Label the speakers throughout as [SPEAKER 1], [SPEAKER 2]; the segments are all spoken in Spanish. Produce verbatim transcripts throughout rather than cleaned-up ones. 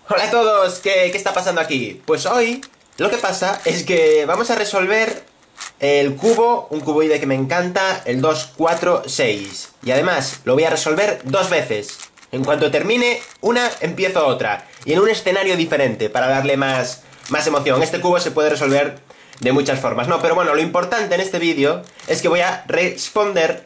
[SPEAKER 1] Hola a todos, ¿qué, qué está pasando aquí? Pues hoy lo que pasa es que vamos a resolver el cubo, un cuboide que me encanta, el dos cuatro seis. Y además lo voy a resolver dos veces. En cuanto termine una, empiezo otra. Y en un escenario diferente, para darle más, más emoción. Este cubo se puede resolver de muchas formas, ¿no? Pero bueno, lo importante en este vídeo es que voy a responder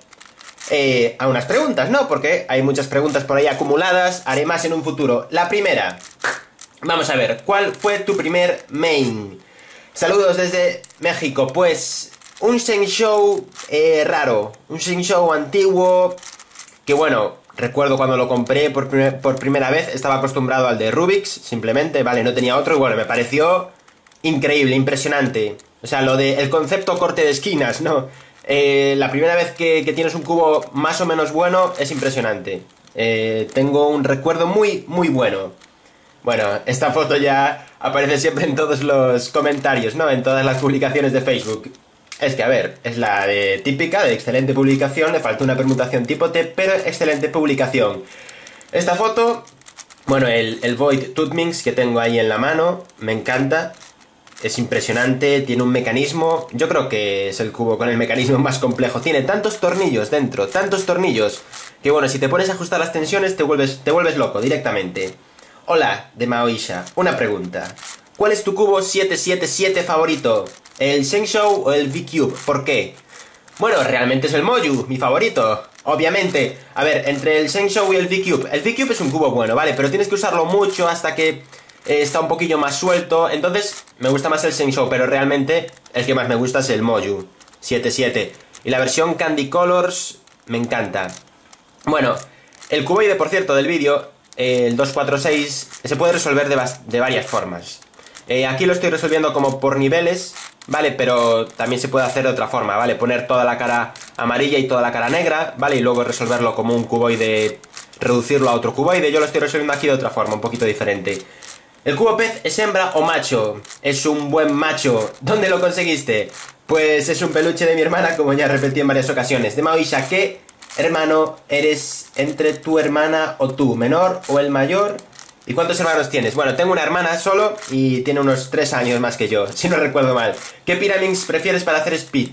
[SPEAKER 1] eh, a unas preguntas, ¿no? Porque hay muchas preguntas por ahí acumuladas, haré más en un futuro. La primera, vamos a ver, ¿cuál fue tu primer main? Saludos desde México. Pues un Shengshou eh, raro, un Shengshou antiguo, que bueno, recuerdo cuando lo compré por, primer, por primera vez, estaba acostumbrado al de Rubik's, simplemente, vale, no tenía otro, y bueno, me pareció increíble, impresionante. O sea, lo de el concepto corte de esquinas, ¿no? Eh, la primera vez que, que tienes un cubo más o menos bueno es impresionante. Eh, tengo un recuerdo muy, muy bueno. Bueno, esta foto ya aparece siempre en todos los comentarios, ¿no? En todas las publicaciones de Facebook. Es que, a ver, es la de típica, de excelente publicación, le falta una permutación tipo T, pero excelente publicación. Esta foto, bueno, el, el Void Tutmings que tengo ahí en la mano, me encanta. Es impresionante, tiene un mecanismo, yo creo que es el cubo con el mecanismo más complejo. Tiene tantos tornillos dentro, tantos tornillos, que bueno, si te pones a ajustar las tensiones te vuelves, te vuelves loco directamente. Hola, de Maoisha, una pregunta. ¿Cuál es tu cubo siete siete siete favorito? ¿El Shengshou o el V-Cube? ¿Por qué? Bueno, realmente es el Moyu, mi favorito. Obviamente, a ver, entre el Shengshou y el V-Cube. El V-Cube es un cubo bueno, ¿vale? Pero tienes que usarlo mucho hasta que eh, está un poquillo más suelto. Entonces, me gusta más el Shengshou, pero realmente el que más me gusta es el Moyu siete siete. Y la versión Candy Colors me encanta. Bueno, el cuboide, por cierto, del vídeo, eh, el dos cuatro seis, se puede resolver de, de varias formas. Eh, aquí lo estoy resolviendo como por niveles, ¿vale? Pero también se puede hacer de otra forma, ¿vale? Poner toda la cara amarilla y toda la cara negra, ¿vale? Y luego resolverlo como un cuboide, reducirlo a otro cuboide. Yo lo estoy resolviendo aquí de otra forma, un poquito diferente. ¿El cubo pez es hembra o macho? Es un buen macho. ¿Dónde lo conseguiste? Pues es un peluche de mi hermana, como ya repetí en varias ocasiones. De Maoisha, ¿qué hermano eres entre tu hermana o tú? ¿Menor o el mayor? ¿Y cuántos hermanos tienes? Bueno, tengo una hermana solo y tiene unos tres años más que yo, si no recuerdo mal. ¿Qué Pyraminx prefieres para hacer speed?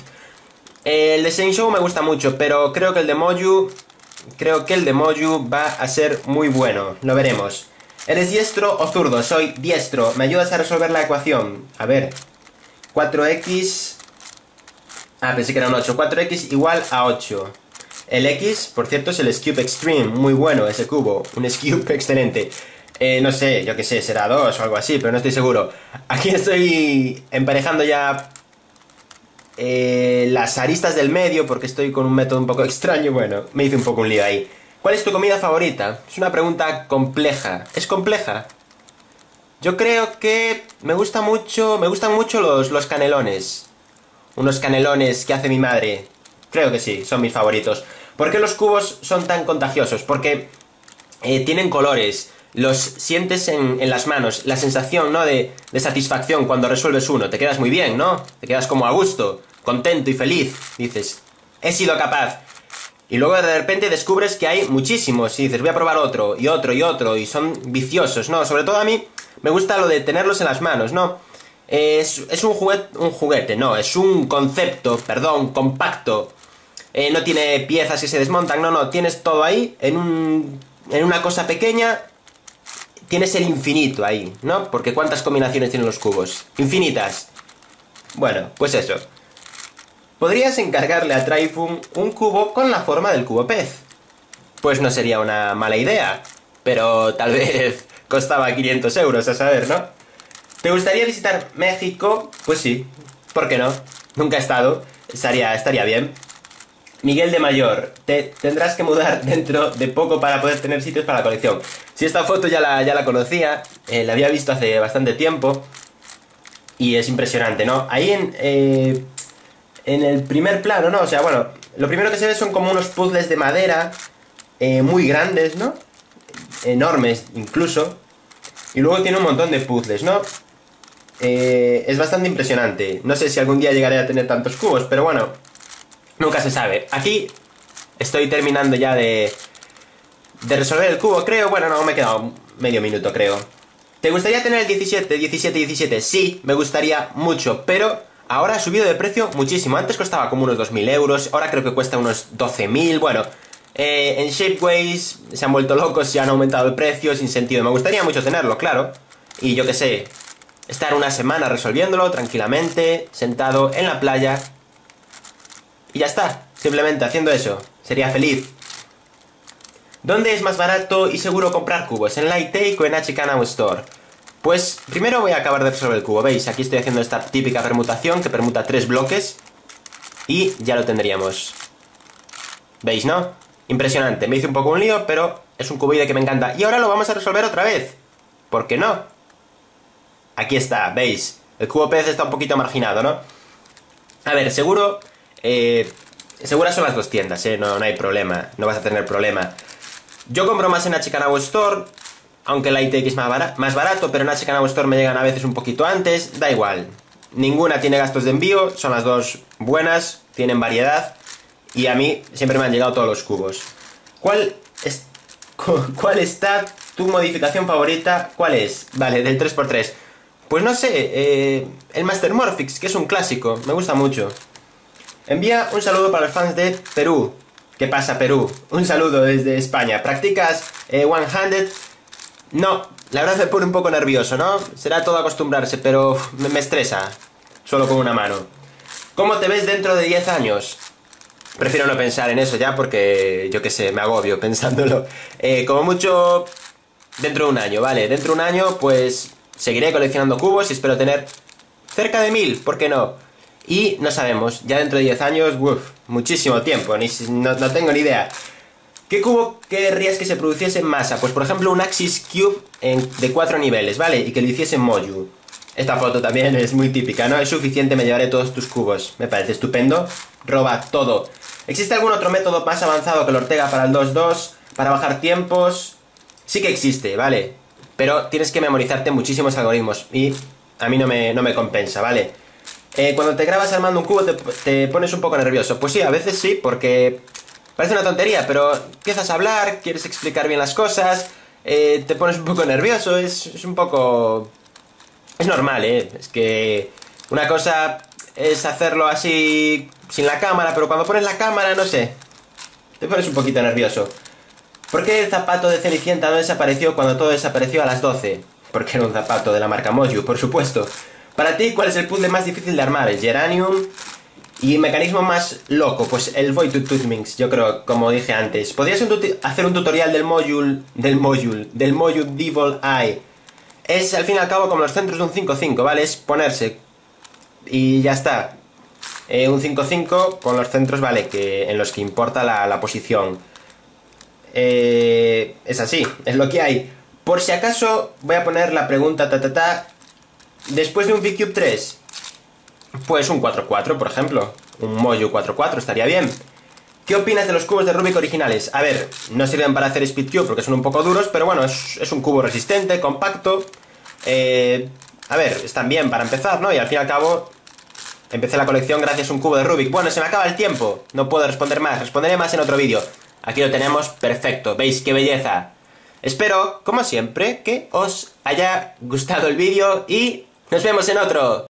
[SPEAKER 1] Eh, el de Shengshou me gusta mucho, pero creo que el de Moyu... Creo que el de Moyu va a ser muy bueno, lo veremos. ¿Eres diestro o zurdo? Soy diestro. ¿Me ayudas a resolver la ecuación? A ver, cuatro equis... Ah, pensé que era un ocho. cuatro equis igual a ocho. El X, por cierto, es el Scube Extreme, muy bueno ese cubo, un Scube excelente. Eh, no sé, yo qué sé, será dos o algo así, pero no estoy seguro. Aquí estoy emparejando ya eh, las aristas del medio porque estoy con un método un poco extraño. Bueno, me hice un poco un lío ahí. ¿Cuál es tu comida favorita? Es una pregunta compleja. ¿Es compleja? Yo creo que me gusta mucho, me gustan mucho los, los canelones. Unos canelones que hace mi madre. Creo que sí, son mis favoritos. ¿Por qué los cubos son tan contagiosos? Porque eh, tienen colores. Los sientes en, en las manos, la sensación, ¿no? De, de satisfacción cuando resuelves uno. Te quedas muy bien, ¿no? Te quedas como a gusto, contento y feliz. Dices, he sido capaz. Y luego de repente descubres que hay muchísimos. Y dices, voy a probar otro, y otro, y otro. Y son viciosos, ¿no? Sobre todo a mí me gusta lo de tenerlos en las manos, ¿no? Es, es un juguete, un juguete, no. Es un concepto, perdón, compacto. Eh, no tiene piezas que se desmontan, no, no. Tienes todo ahí, en, un, en una cosa pequeña. Tienes el infinito ahí, ¿no? Porque ¿cuántas combinaciones tienen los cubos? Infinitas. Bueno, pues eso. ¿Podrías encargarle a Tryfun un cubo con la forma del cubo pez? Pues no sería una mala idea, pero tal vez costaba quinientos euros, a saber, ¿no? ¿Te gustaría visitar México? Pues sí, ¿por qué no? Nunca he estado, estaría, estaría bien. Miguel de Mayor, te tendrás que mudar dentro de poco para poder tener sitios para la colección. Si esta foto ya la, ya la conocía, eh, la había visto hace bastante tiempo. Y es impresionante, ¿no? Ahí en, eh, en el primer plano, ¿no? O sea, bueno, lo primero que se ve son como unos puzzles de madera eh, muy grandes, ¿no? Enormes, incluso. Y luego tiene un montón de puzzles, ¿no? Eh, es bastante impresionante. No sé si algún día llegaré a tener tantos cubos, pero bueno, nunca se sabe. Aquí estoy terminando ya de, de resolver el cubo, creo. Bueno, no, me he quedado medio minuto, creo. ¿Te gustaría tener el diecisiete, diecisiete, diecisiete? Sí, me gustaría mucho, pero ahora ha subido de precio muchísimo. Antes costaba como unos dos mil euros, ahora creo que cuesta unos doce mil. Bueno, eh, en Shapeways se han vuelto locos, se han aumentado el precio sin sentido. Me gustaría mucho tenerlo, claro. Y yo qué sé, estar una semana resolviéndolo tranquilamente, sentado en la playa. Y ya está, simplemente haciendo eso. Sería feliz. ¿Dónde es más barato y seguro comprar cubos? ¿En Lightake o en Achikanao Store? Pues primero voy a acabar de resolver el cubo. ¿Veis? Aquí estoy haciendo esta típica permutación que permuta tres bloques. Y ya lo tendríamos. ¿Veis, no? Impresionante. Me hice un poco un lío, pero es un cuboide que me encanta. Y ahora lo vamos a resolver otra vez. ¿Por qué no? Aquí está, ¿veis? El cubo pez está un poquito marginado, ¿no? A ver, seguro... Eh, seguras son las dos tiendas, ¿eh? No, no hay problema. No vas a tener problema. Yo compro más en Achikanao Store, aunque Lightake es más barato, más barato, pero en Achikanao Store me llegan a veces un poquito antes. Da igual. Ninguna tiene gastos de envío, son las dos buenas, tienen variedad. Y a mí siempre me han llegado todos los cubos. ¿Cuál es, cuál está tu modificación favorita? ¿Cuál es? Vale, del tres por tres. Pues no sé, eh, el Master Morphix, que es un clásico, me gusta mucho. Envía un saludo para los fans de Perú. ¿Qué pasa, Perú? Un saludo desde España. ¿Practicas eh, one-handed? No, la verdad me pone un poco nervioso, ¿no? Será todo acostumbrarse, pero uf, me, me estresa. Solo con una mano. ¿Cómo te ves dentro de diez años? Prefiero no pensar en eso ya porque, yo qué sé, me agobio pensándolo. Eh, como mucho, dentro de un año, ¿vale? Dentro de un año, pues, seguiré coleccionando cubos y espero tener cerca de mil, ¿por qué no? Y no sabemos, ya dentro de diez años, uff, muchísimo tiempo, ni, no, no tengo ni idea. ¿Qué cubo querrías que se produciese en masa? Pues por ejemplo un Axis Cube en, de cuatro niveles, ¿vale? Y que lo hiciese en Moju. Esta foto también es muy típica, ¿no? Es suficiente, me llevaré todos tus cubos. Me parece estupendo. Roba todo. ¿Existe algún otro método más avanzado que el Ortega para el dos dos? ¿Para bajar tiempos? Sí que existe, ¿vale? Pero tienes que memorizarte muchísimos algoritmos y a mí no me, no me compensa, ¿vale? Eh, cuando te grabas armando un cubo te, te pones un poco nervioso. Pues sí, a veces sí, porque parece una tontería, pero empiezas a hablar, quieres explicar bien las cosas, eh, te pones un poco nervioso, es, es un poco... Es normal, ¿eh? Es que una cosa es hacerlo así sin la cámara, pero cuando pones la cámara, no sé, te pones un poquito nervioso. ¿Por qué el zapato de Cenicienta no desapareció cuando todo desapareció a las doce? Porque era un zapato de la marca Moju, por supuesto. Para ti, ¿cuál es el puzzle más difícil de armar? El Geranium. Y mecanismo más loco, pues el Void to Toothminx, yo creo, como dije antes. ¿Podrías un hacer un tutorial del Module, del Module, del Module Devil Eye? Es, al fin y al cabo, como los centros de un cinco cinco, ¿vale? Es ponerse y ya está. Eh, un cinco cinco con los centros, ¿vale? Que, en los que importa la, la posición. Eh, es así, es lo que hay. Por si acaso, voy a poner la pregunta, ta ta ta. Después de un V-Cube tres, pues un cuatro cuatro, por ejemplo. Un Moju cuatro cuatro estaría bien. ¿Qué opinas de los cubos de Rubik originales? A ver, no sirven para hacer Speedcube porque son un poco duros, pero bueno, es, es un cubo resistente, compacto. Eh, a ver, están bien para empezar, ¿no? Y al fin y al cabo, empecé la colección gracias a un cubo de Rubik. Bueno, se me acaba el tiempo, no puedo responder más, responderé más en otro vídeo. Aquí lo tenemos, perfecto, ¿veis qué belleza? Espero, como siempre, que os haya gustado el vídeo y nos vemos en otro.